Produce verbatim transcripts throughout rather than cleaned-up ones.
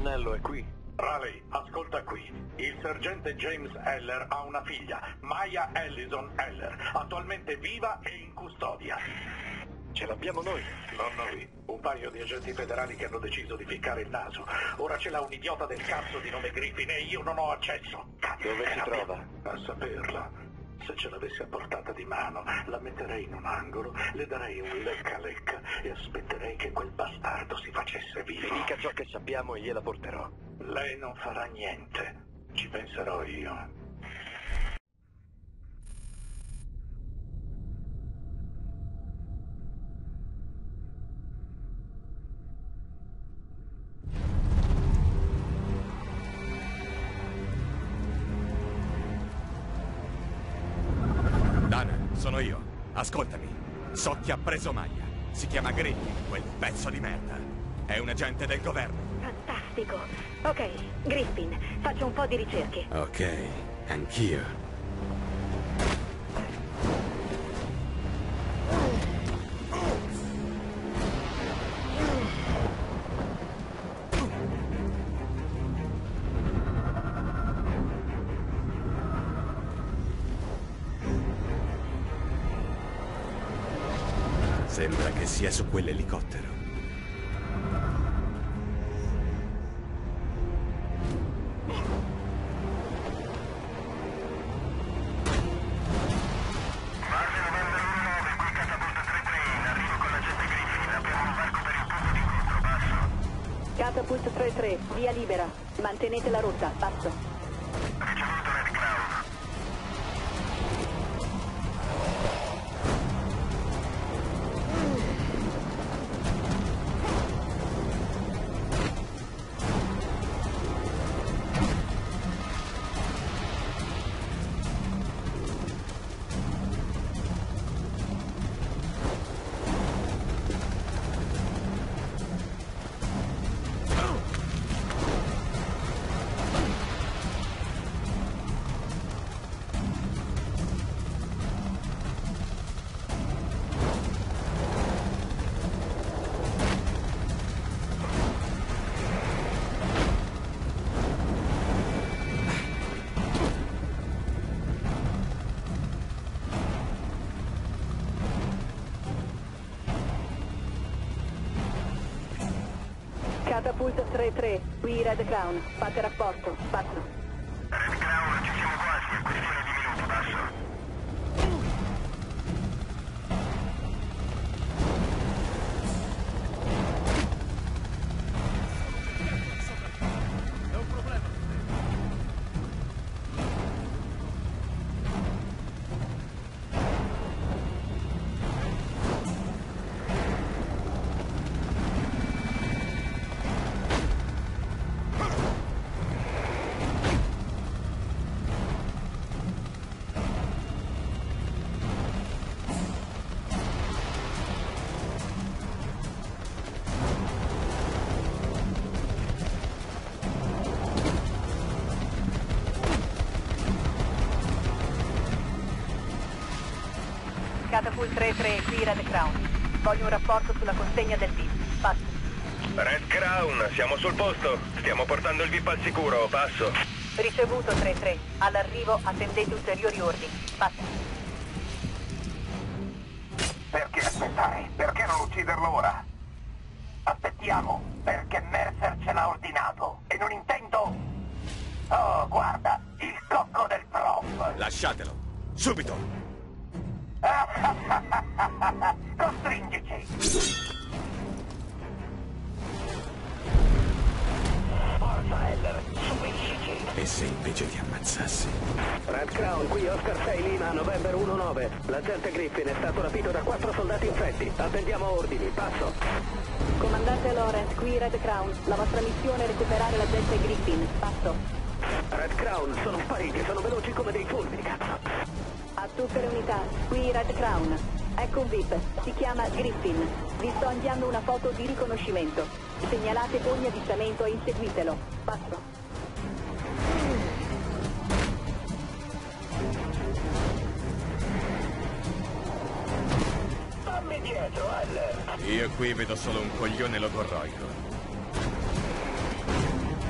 colonnello è qui. Raleigh, ascolta qui. Il sergente James Heller ha una figlia, Maya Ellison Heller, attualmente viva e in custodia. Ce l'abbiamo noi. Non noi. Un paio di agenti federali che hanno deciso di ficcare il naso. Ora ce l'ha un idiota del cazzo di nome Griffin e io non ho accesso. Cazzo, dove si trova? A saperla. Se ce l'avessi a portata di mano, la metterei in un angolo, le darei un lecca-lecca e aspetterei che quel bastardo si facesse vivo. Mi dica ciò che sappiamo e gliela porterò. Lei non farà niente. Ci penserò io. Sono io. Ascoltami. So chi ha preso Maya. Si chiama Griffin, quel pezzo di merda. È un agente del governo. Fantastico. Ok, Griffin, faccio un po' di ricerche. Ok, anch'io. Sembra che sia su quell'elicottero. Catapult tre tre, via libera. Mantenete la rotta, passo. Catapult tre tre, qui Red Crown. Fate rapporto, passo. Red Crown, ci siamo quasi, è questione di minuti, passo. È un problema. Catapult tre tre, qui Red Crown. Voglio un rapporto sulla consegna del V I P. Passo. Red Crown, siamo sul posto. Stiamo portando il V I P al sicuro, passo. Ricevuto tre tre. All'arrivo attendete ulteriori ordini. Passo. Perché aspettare? Perché non ucciderlo ora? Aspettiamo, perché Mercer ce l'ha ordinato. E non intendo... Oh, guarda, il cocco del prof. Lasciatelo. Subito. Costringici! Forza Heller, subiscici! E se invece ti ammazzassi? Red Crown, qui Oscar sei Lima, November uno nove. L'agente Griffin è stato rapito da quattro soldati infetti. Attendiamo ordini, passo. Comandante Lawrence, qui Red Crown. La vostra missione è recuperare l'agente Griffin. Passo. Red Crown, sono spariti, sono veloci come dei fulmini, cazzo. A tutte le unità, qui Red Crown. Ecco un V I P, si chiama Griffin. Vi sto inviando una foto di riconoscimento. Segnalate ogni avvistamento e inseguitelo. Passo. Stammi dietro, Heller! Io qui vedo solo un coglione logorroico.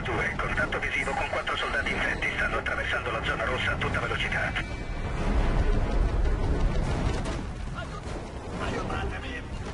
Sniper due, contatto visivo con quattro soldati infetti. Stanno attraversando la zona rossa a tutta velocità. Aiutatemi!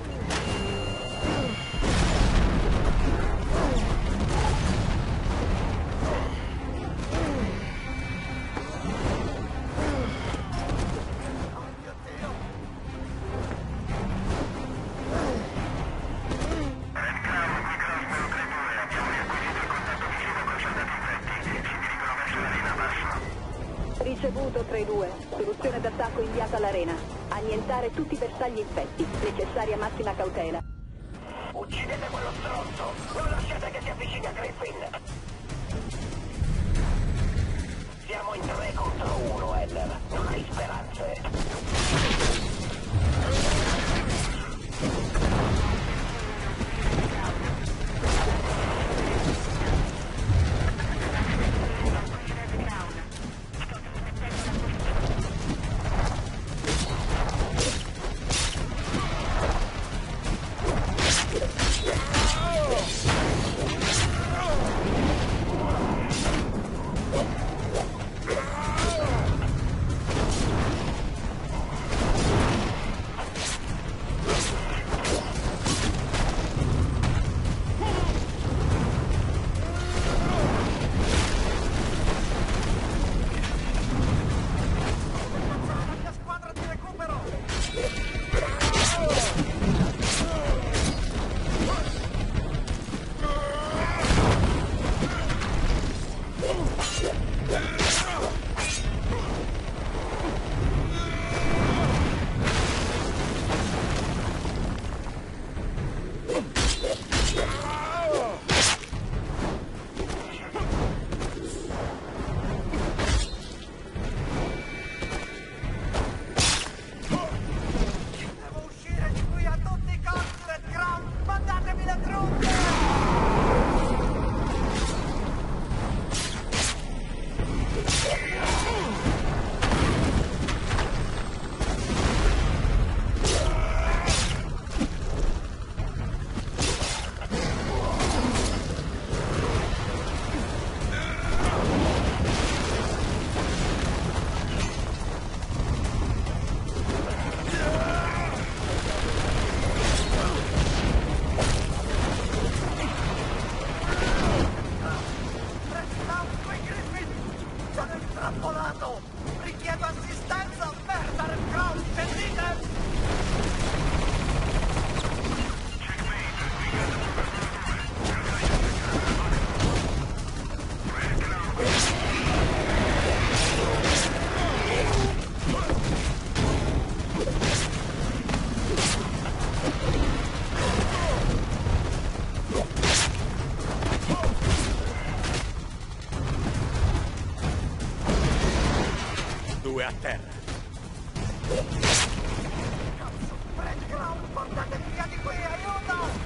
Ricevuto tre due. Soluzione d'attacco inviata all'arena. Annientare tutti i bersagli infetti. Necessaria massima cautela. Uccidete quello stronzo! Non lasciate che si avvicini a Griffin! Siamo in tre contro uno, Heller. Non hai speranze. Due a terra. Red Crown, portatemi via di qui, aiuto!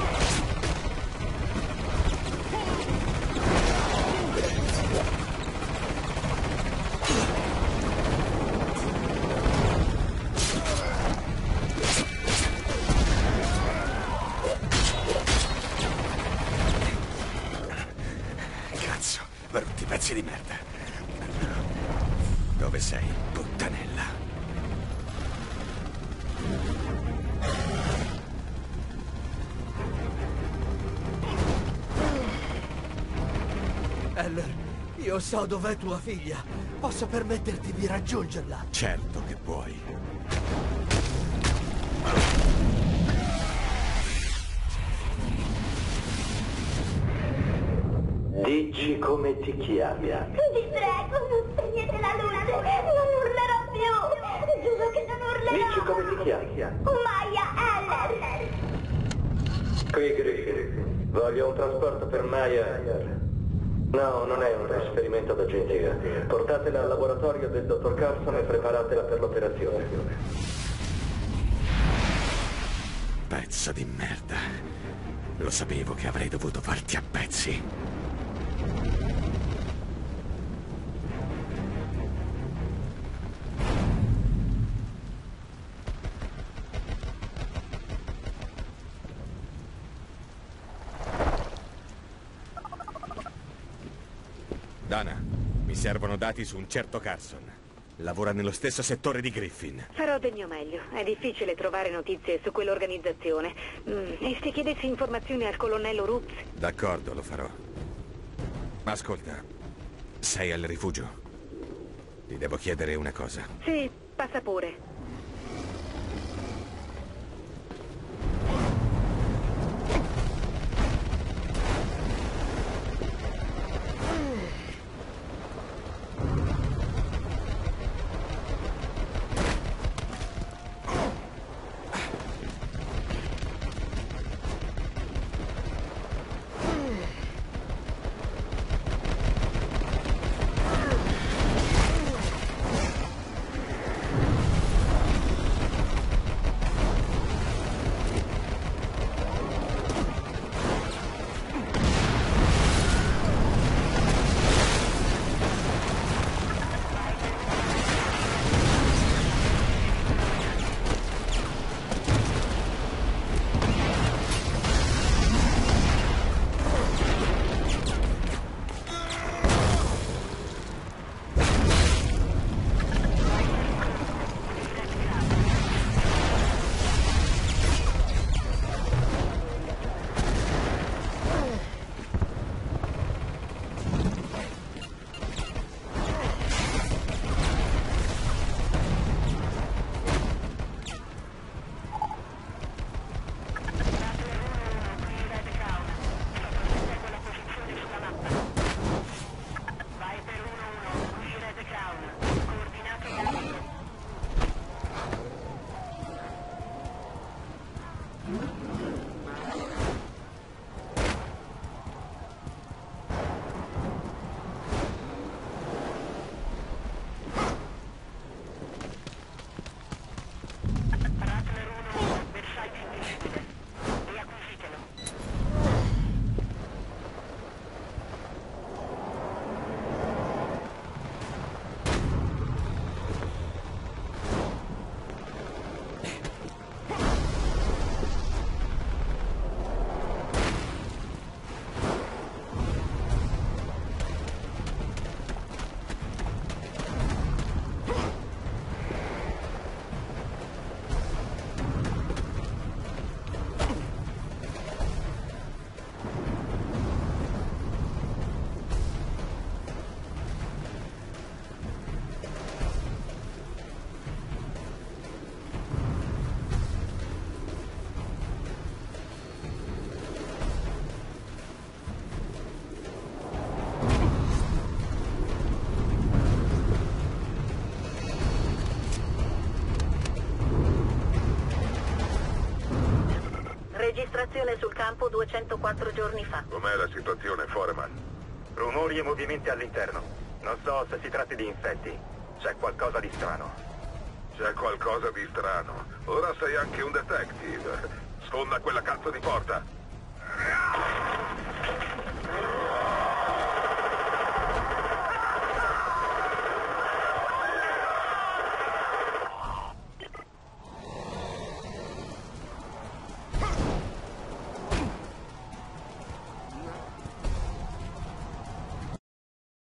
Cazzo, brutti pezzi di merda. Dove sei, puttanella? Heller, io so dov'è tua figlia. Posso permetterti di raggiungerla? Certo che puoi. Dici come ti chiami? Vi prego, non spegnete la luce, non urlerò più. Giuro che non urlerò. Dici come ti chiami? Maya Heller. Qui Griffin. Voglio un trasporto per Maya. No, non è un trasferimento d'agenzia. Portatela al laboratorio del dottor Carson e preparatela per l'operazione. Pezzo di merda. Lo sapevo che avrei dovuto farti a pezzi. Dana, mi servono dati su un certo Carson. Lavora nello stesso settore di Griffin. Farò del mio meglio. È difficile trovare notizie su quell'organizzazione. Mm, e se chiedessi informazioni al colonnello Rooks? D'accordo, lo farò. Ascolta, sei al rifugio? Ti devo chiedere una cosa. Sì, passa pure. Registrazione sul campo duecentoquattro giorni fa. Com'è la situazione, Foreman? Rumori e movimenti all'interno. Non so se si tratti di infetti. C'è qualcosa di strano. C'è qualcosa di strano. Ora sei anche un detective. Sfonda quella cazzo di porta.